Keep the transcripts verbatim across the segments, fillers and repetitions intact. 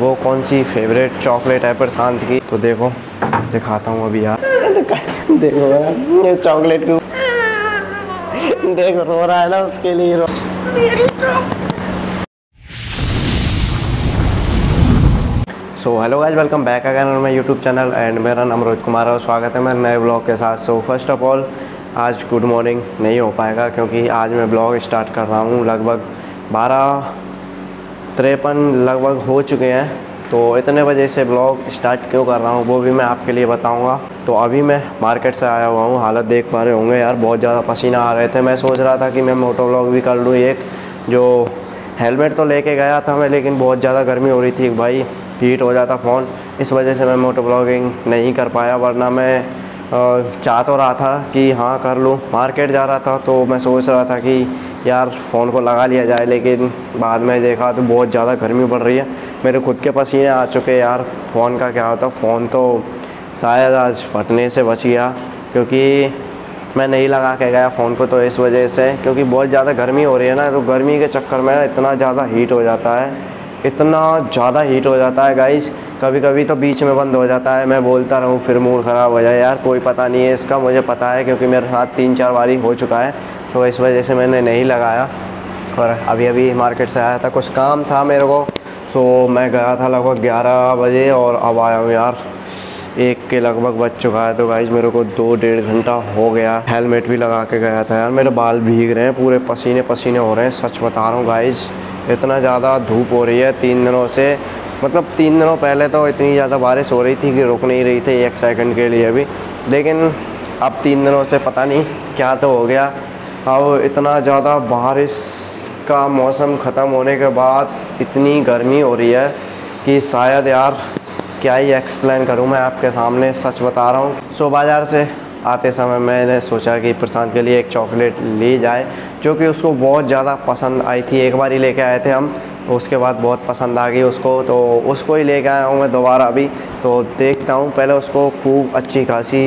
वो कौन सी favourite chocolate है प्रशांत की, तो देखो दिखाता हूँ अभी यार। देखो यार ये चॉकलेट को देखो रो रहा है ना, उसके लिए रो। So hello guys, welcome back again on my YouTube channel and मेरा नाम रोहित कुमार है और स्वागत है मेरे नए ब्लॉग के साथ। सो फर्स्ट ऑफ ऑल आज गुड मॉर्निंग नहीं हो पाएगा क्योंकि आज मैं ब्लॉग स्टार्ट कर रहा हूँ। लगभग बारह तिरपन लगभग हो चुके हैं, तो इतने बजे से ब्लॉग स्टार्ट क्यों कर रहा हूँ वो भी मैं आपके लिए बताऊँगा। तो अभी मैं मार्केट से आया हुआ हूँ, हालत देख पा रहे होंगे यार, बहुत ज़्यादा पसीना आ रहे थे। मैं सोच रहा था कि मैं मोटो ब्लॉग भी कर लूँ एक, जो हेलमेट तो लेके गया था मैं, लेकिन बहुत ज़्यादा गर्मी हो रही थी भाई, हीट हो जाता फ़ोन, इस वजह से मैं मोटो ब्लॉगिंग नहीं कर पाया। वरना मैं चाह तो रहा था कि हाँ कर लूँ। मार्केट जा रहा था तो मैं सोच रहा था कि यार फ़ोन को लगा लिया जाए, लेकिन बाद में देखा तो बहुत ज़्यादा गर्मी पड़ रही है, मेरे खुद के पसीने आ चुके यार। फ़ोन का क्या होता, फ़ोन तो शायद आज फटने से बच गया क्योंकि मैं नहीं लगा के गया फ़ोन को, तो इस वजह से, क्योंकि बहुत ज़्यादा गर्मी हो रही है ना, तो गर्मी के चक्कर में इतना ज़्यादा हीट हो जाता है, इतना ज़्यादा हीट हो जाता है गाइस। कभी कभी तो बीच में बंद हो जाता है, मैं बोलता रहूँ फिर मूड ख़राब हो जाए यार, कोई पता नहीं है इसका, मुझे पता है क्योंकि मेरे साथ तीन चार बारी हो चुका है, तो इस वजह से मैंने नहीं लगाया। और अभी अभी मार्केट से आया था, कुछ काम था मेरे को, तो मैं गया था लगभग ग्यारह बजे और अब आया हूँ यार, एक के लगभग बज चुका है। तो गाइस मेरे को दो डेढ़ घंटा हो गया, हेलमेट भी लगा के गया था यार, मेरे बाल भीग रहे हैं, पूरे पसीने पसीने हो रहे हैं, सच बता रहा हूँ गाइस। इतना ज़्यादा धूप हो रही है तीन दिनों से, मतलब तीन दिनों पहले तो इतनी ज़्यादा बारिश हो रही थी कि रुक नहीं रही थी एक सेकंड के लिए भी, लेकिन अब तीन दिनों से पता नहीं क्या तो हो गया। अब इतना ज़्यादा बारिश का मौसम ख़त्म होने के बाद इतनी गर्मी हो रही है कि शायद यार क्या ही एक्सप्लेन करूं मैं आपके सामने, सच बता रहा हूं। सो बाज़ार से आते समय मैंने सोचा कि प्रशांत के लिए एक चॉकलेट ली जाए, जो कि उसको बहुत ज़्यादा पसंद आई थी। एक बार ही लेके आए थे हम, उसके बाद बहुत पसंद आ गई उसको, तो उसको ही लेके आया हूँ मैं दोबारा अभी। तो देखता हूँ पहले उसको खूब अच्छी खासी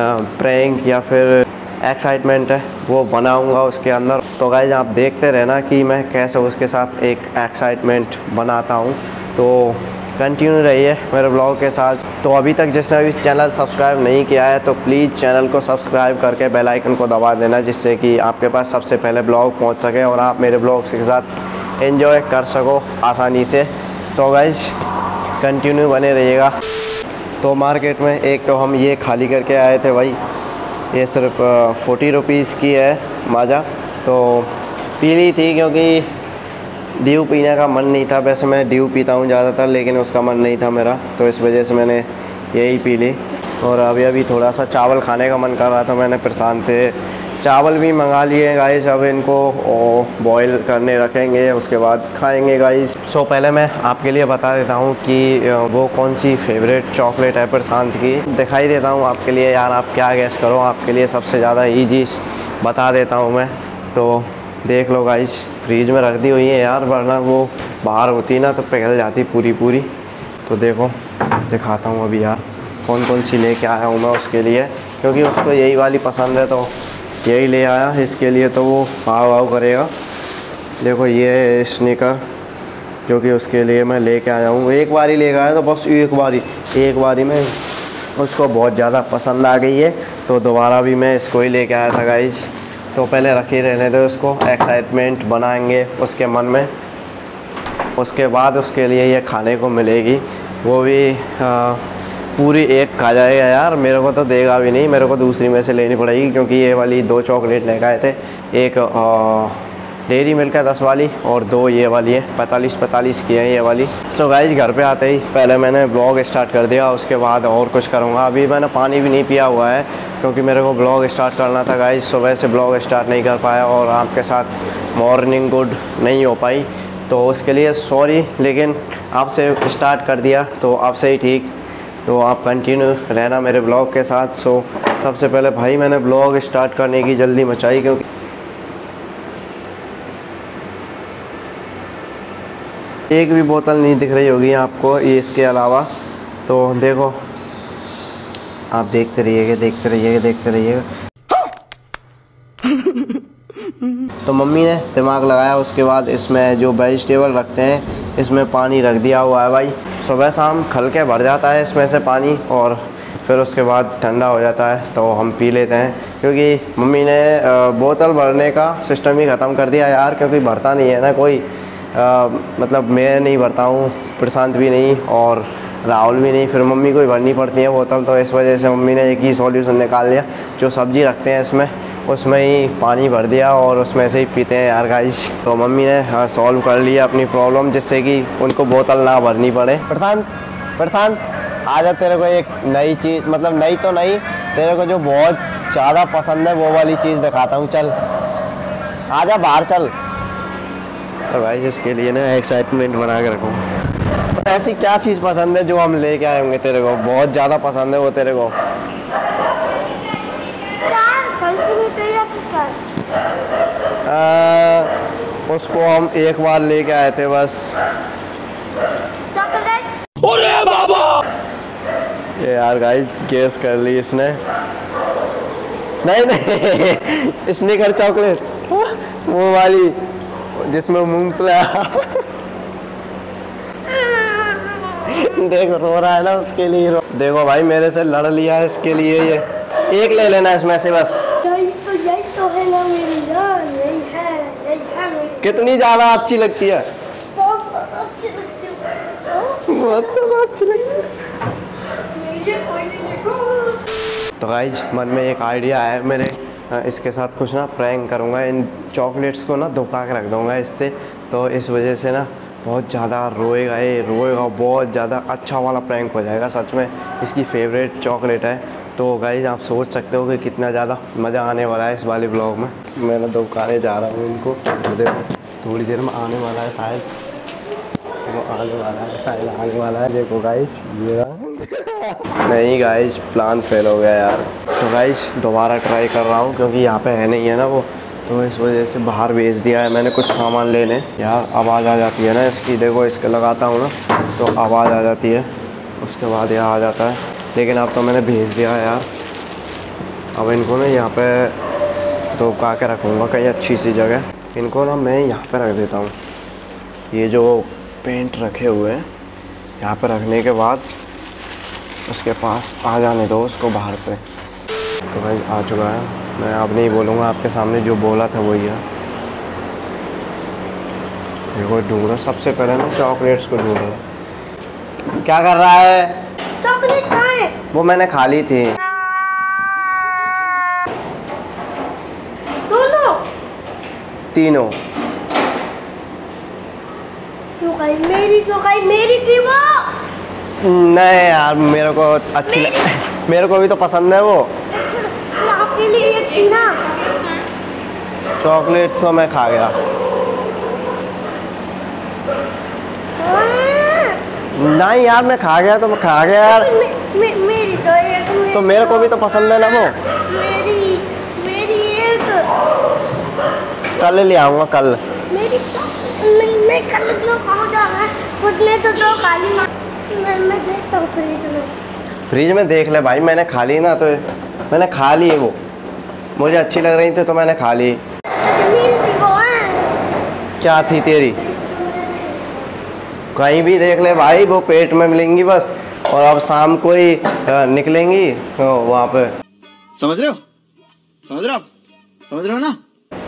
प्रैंक या फिर एक्साइटमेंट है वो बनाऊंगा उसके अंदर। तो गाइस आप देखते रहना कि मैं कैसे उसके साथ एक एक्साइटमेंट बनाता हूँ, तो कंटिन्यू रहिए मेरे ब्लॉग के साथ। तो अभी तक जिसने भी चैनल सब्सक्राइब नहीं किया है तो प्लीज़ चैनल को सब्सक्राइब करके बेल आइकन को दबा देना, जिससे कि आपके पास सबसे पहले ब्लॉग पहुंच सके और आप मेरे ब्लॉग्स के साथ एंजॉय कर सको आसानी से। तो गाइस कंटिन्यू बने रहिएगा। तो मार्केट में एक तो हम ये खाली करके आए थे भाई, ये सिर्फ फोर्टी रुपीज़ की है माजा, तो पी ली थी क्योंकि ड्यू पीने का मन नहीं था। वैसे मैं ड्यू पीता हूँ ज़्यादातर, लेकिन उसका मन नहीं था मेरा, तो इस वजह से मैंने यही पी ली। और अभी अभी थोड़ा सा चावल खाने का मन कर रहा था, मैंने प्रशांत थे चावल भी मंगा लिए गाइस, अब इनको बॉईल करने रखेंगे, उसके बाद खाएंगे गाइस। सो पहले मैं आपके लिए बता देता हूँ कि वो कौन सी फेवरेट चॉकलेट है प्रशांत की, दिखाई देता हूँ आपके लिए यार, आप क्या गैस करो, आपके लिए सबसे ज़्यादा ईजी बता देता हूँ मैं। तो देख लो गाइस, फ्रीज में रख दी हुई है यार, वरना वो बाहर होती ना तो पिघल जाती पूरी पूरी। तो देखो दिखाता हूँ अभी यार कौन कौन सी लेके आया हूँ मैं उसके लिए, क्योंकि उसको यही वाली पसंद है तो यही ले आया। इसके लिए तो वो भाव भाव करेगा। देखो ये है स्नीकर, जो कि उसके लिए मैं लेके आया हूँ, एक बार ही लेके आया तो बस एक बार ही एक बार ही में उसको बहुत ज़्यादा पसंद आ गई है, तो दोबारा भी मैं इसको ही लेके आया था गाइस। तो पहले रखे रहने दो उसको, एक्साइटमेंट बनाएंगे उसके मन में, उसके बाद उसके लिए ये खाने को मिलेगी, वो भी आ, पूरी एक खा जाएगा यार, मेरे को तो देगा भी नहीं, मेरे को दूसरी में से लेनी पड़ेगी, क्योंकि ये वाली दो चॉकलेट लेकर आए थे, एक डेयरी मिल्क है दस वाली और दो ये वाली है पैंतालीस पैंतालीस की है ये वाली। सो गाइस घर पे आते ही पहले मैंने ब्लॉग स्टार्ट कर दिया, उसके बाद और कुछ करूँगा। अभी मैंने पानी भी नहीं पिया हुआ है क्योंकि मेरे को ब्लॉग स्टार्ट करना था गाइस, सुबह से ब्लॉग स्टार्ट नहीं कर पाया और आपके साथ मॉर्निंग गुड नहीं हो पाई, तो उसके लिए सॉरी, लेकिन आपसे स्टार्ट कर दिया तो आपसे ही ठीक। तो आप कंटिन्यू रहना मेरे ब्लॉग के साथ। सो सबसे पहले भाई मैंने ब्लॉग स्टार्ट करने की जल्दी मचाई, क्योंकि एक भी बोतल नहीं दिख रही होगी आपको ये इसके अलावा। तो देखो आप देखते रहिएगा देखते रहिएगा देखते रहिएगा तो मम्मी ने दिमाग लगाया, उसके बाद इसमें जो वेजिटेबल रखते हैं इसमें पानी रख दिया हुआ है भाई। सुबह शाम खल के भर जाता है इसमें से पानी और फिर उसके बाद ठंडा हो जाता है तो हम पी लेते हैं, क्योंकि मम्मी ने बोतल भरने का सिस्टम ही ख़त्म कर दिया यार, क्योंकि भरता नहीं है ना कोई। आ, मतलब मैं नहीं भरता हूँ, प्रशांत भी नहीं और राहुल भी नहीं, फिर मम्मी को ही भरनी पड़ती है बोतल। तो इस वजह से मम्मी ने एक ही सॉल्यूशन निकाल लिया, जो सब्ज़ी रखते हैं इसमें उसमें ही पानी भर दिया और उसमें से ही पीते हैं यार गाइस। तो मम्मी ने सॉल्व कर लिया अपनी प्रॉब्लम, जिससे कि उनको बोतल ना भरनी पड़े। प्रशांत प्रशांत आजा, तेरे को एक नई चीज़, मतलब नई तो नहीं, तेरे को जो बहुत ज़्यादा पसंद है वो वाली चीज़ दिखाता हूँ, चल आजा बाहर चल। तो भाई इसके लिए ना एक्साइटमेंट बना के रखो। तो ऐसी क्या चीज़ पसंद है जो हम लेके आए होंगे तेरे को, बहुत ज़्यादा पसंद है वो तेरे को? आ, उसको हम एक बार लेके आए थे बस। अरे बाबा, ये यार गाइस गेस कर ली इसने। नहीं नहीं स्निकर चॉकलेट, वो वाली जिसमें मूंगफली। देखो रो रहा है ना, उसके लिए रो। देखो भाई मेरे से लड़ लिया है इसके लिए, ये एक ले लेना इसमें से बस। यही तो यही तो है ना मेरी जान, यही है यही है मेरी। कितनी ज्यादा अच्छी लगती है, बहुत अच्छी लगती है, बहुत ज्यादा अच्छी लगती है। मुझे कोई नहीं देखो। तो गाइज मन में एक आइडिया है मेरे, इसके साथ कुछ ना प्रैंक करूँगा, इन चॉकलेट्स को ना धोखा के रख दूँगा इससे, तो इस वजह से ना बहुत ज़्यादा रोएगा, ये रोएगा बहुत ज़्यादा। अच्छा वाला प्रैंक हो जाएगा सच में, इसकी फेवरेट चॉकलेट है। तो गाइज आप सोच सकते हो कि कितना ज़्यादा मज़ा आने वाला है इस वाले ब्लॉग में। मैं दुकाने जा रहा हूँ इनको, देखो थोड़ी देर में आने वाला है शायद, वो आने वाला है शायद आने वाला है। देखो गाइज ये नहीं गाइज प्लान फेल हो गया यार। तो गाइज दोबारा ट्राई कर रहा हूँ, क्योंकि यहाँ पे है नहीं है ना वो, तो इस वजह से बाहर भेज दिया है मैंने कुछ सामान लेने। यार आवाज़ आ जाती है ना इसकी, देखो इसके लगाता हूँ ना तो आवाज़ आ जाती है, उसके बाद यहाँ आ जाता है। लेकिन अब तो मैंने भेज दिया है यार, अब इनको ना यहाँ पे धोखा के रखूँगा कहीं अच्छी सी जगह। इनको ना मैं यहाँ पे रख देता हूँ, ये जो पेंट रखे हुए हैं यहाँ पे रखने के बाद उसके पास आ जाने दो उसको बाहर से। तो भाई आ चुका है, मैं अब नहीं बोलूँगा, आपके सामने जो बोला था वही है। देखो ढूंढ रहा, सबसे पहले ना चॉकलेट्स को ढूंढ रहा। क्या कर रहा है? चॉकलेट कहाँ है? वो मैंने खा ली थी। दोनों तीनों। तो कहीं मेरी तो कहीं मेरी थी वो। नहीं यार मेरे को अच्छी लग... मेरे को भी तो पसंद है वो। अच्छा आपके लिए एक थी ना। चॉकलेट्स तो मैं खा गया। नहीं यार मैं खा गया तो मैं खा गया यार। मे, मे, मेरी तो एक मेरी तो मेरे को भी तो पसंद है ना वो। मेरी मेरी एक कल ले आऊँगा कल। मेरी नहीं मैं कल क्यों खाऊं जा रहा है, खुद ने तो दो खाली। मैं मैं देखता हूँ फ्रिज में। फ्रिज में देख ले भाई, मैंने खा ली ना, तो मैंने खा ली है वो, मुझे अच्छी लग रही थी तो मैंने खा ली। क्या थी तेरी? कहीं भी देख ले भाई, वो पेट में मिलेंगी बस, और अब शाम को ही निकलेंगी वहाँ पे। समझ रहे हो समझ रहे हो आप समझ रहे हो ना?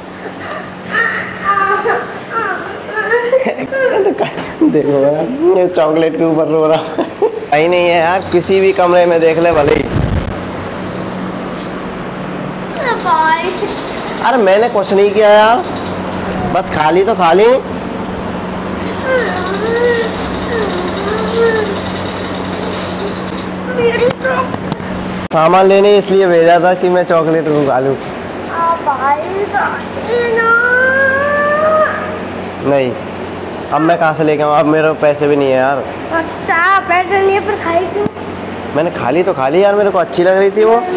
देखो ये चॉकलेट के ऊपर रो रहा। कहीं नहीं है यार, किसी भी कमरे में देख ले भले ही। अरे मैंने कुछ नहीं किया यार, बस खाली तो खाली। सामान लेने इसलिए भेजा था कि मैं चॉकलेट को खा लूं। नहीं अब मैं कहाँ से लेके आऊँ, अब मेरे पैसे भी नहीं है यार। अच्छा पैसे नहीं है पर खाई क्यों? मैंने खा ली तो खा ली यार, मेरे को अच्छी लग रही थी वो।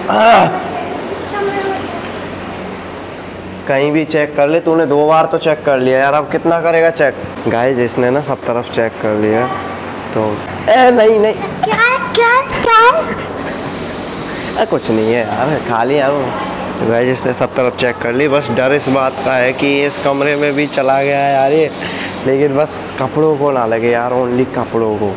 कहीं भी चेक कर ले, तूने दो बार तो चेक कर लिया यार, अब कितना करेगा चेक? गाइस इसने ना सब तरफ चेक कर लिया तो ए नहीं नहीं क्या है क्या है क्या है? आ, कुछ नहीं है यार, खा लिया यार। गाइस इसने सब तरफ चेक कर ली, बस डर इस बात का है कि इस कमरे में भी चला गया है यार ये, लेकिन बस कपड़ों को ना लगे यार, ओनली कपड़ों को।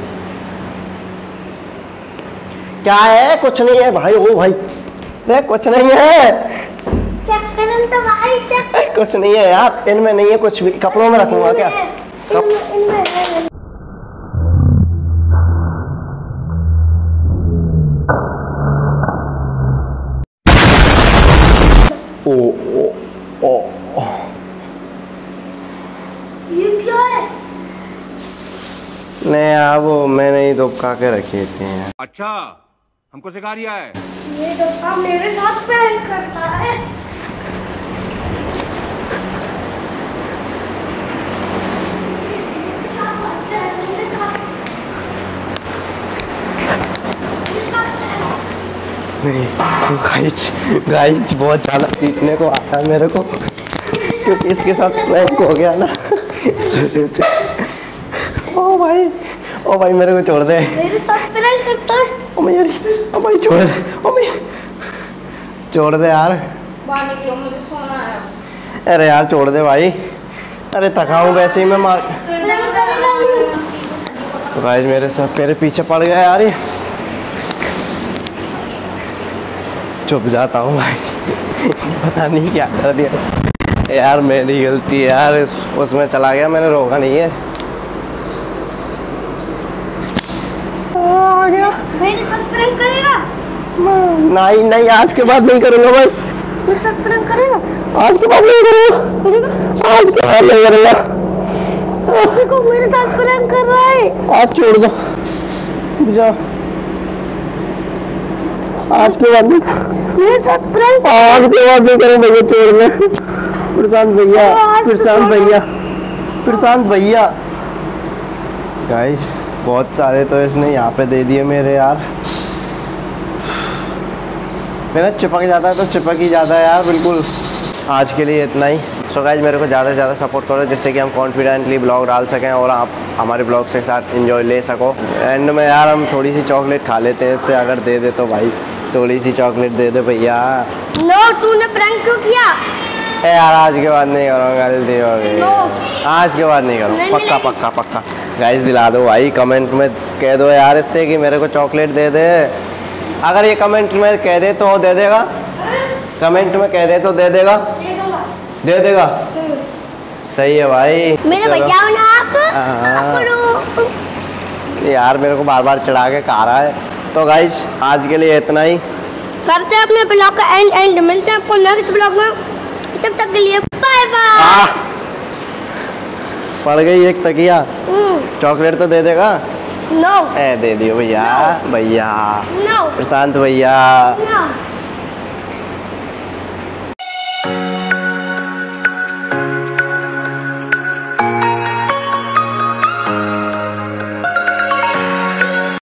क्या है? कुछ नहीं है भाई। ओ भाई रे कुछ नहीं है, चेक करन तो भाई चेक। कुछ नहीं है यार, इनमें नहीं है कुछ भी। कपड़ों में रखूंगा क्या? कप... इनमें है। ओ ओ ओ ओ ये क्या है? नहीं यार वो मैंने ही दुबका के रखे थे यार। अच्छा, हमको सिखा रिया है। ये डब्बा मेरे साथ प्रैंक करता है। नहीं गाइस, गाइस बहुत ज़्यादा पीटने को आता है मेरे को, क्योंकि इसके साथ प्रैंक हो गया ना इस वजह से। ओ भाई, ओ भाई मेरे को छोड़ दे। मेरे साथ प्रैंक करता है। ओ मेरी, ओ भाई छोड़ दे, ओ भाई छोड़ दे यार। बाहर निकलो, मुझे सोना है। अरे यार छोड़ दे भाई, अरे थका हूँ वैसे ही मैं मार। तो गाइस मेरे साथ मेरे पीछे पड़ गया यार ये। चुप जाता हूँ भाई पता नहीं क्या कर दिया यार, मेरी गलती है यार, इस उसमें चला गया, मैंने रोका नहीं है। आ गया। मेरे साथ प्रैंक करेगा? नहीं नहीं आज के बाद नहीं करूँगा, बस मेरे साथ प्रैंक करेगा? आज के बाद नहीं करूँगा, आज के बाद नहीं करूँगा। देखो मेरे साथ प्रैंक कर रहा है। आज छोड़ दो, जाओ आज के बाद नहीं, मेरे साथ प्रैंक। आज के बाद नहीं करूँ भैया, छोड़ दे। प्रशांत भैया, प्रशांत भैया, प्रशांत भैया। गाइस बहुत सारे तो इसने यहाँ पे दे दिए मेरे यार, मेरा चिपक जाता है तो चिपक ही जाता है यार बिल्कुल। आज के लिए इतना ही। सो गाइस मेरे को ज़्यादा से ज़्यादा सपोर्ट करो, जिससे कि हम कॉन्फिडेंटली ब्लॉग डाल सकें और आप हमारे ब्लॉग के साथ एंजॉय ले सको। एंड में यार हम थोड़ी सी चॉकलेट खा लेते हैं इससे, अगर दे दे तो भाई थोड़ी सी चॉकलेट दे दे भैया। नो, तूने प्रैंक क्यों किया? ए यार आज के बाद नहीं करूँगा, गलती हो गई। No. आज के बाद नहीं करूँगा, नहीं पक्का मिलेगी। पक्का पक्का। गाइस दिला दो भाई, कमेंट में कह दो यार इससे कि मेरे को चॉकलेट दे दे। अगर ये कमेंट में कह दे तो दे देगा, कमेंट में कह दे तो दे देगा, दे देगा। सही है भाई। मेरे चलो। भैया हो ना आप? हाँ। पकड़ो। यार मेरे को बार बार चढ़ा के खा रहा है। तो गाइस आज के लिए इतना ही, करते हैं अपने ब्लॉग का एंड एंड मिलते हैं आपको नेक्स्ट ब्लॉग में, तब तक के लिए बाय बाय। पड़ गई एक तकिया, चॉकलेट तो दे देगा। नो ए दे दियो भैया, भैया नो प्रशांत भैया। नो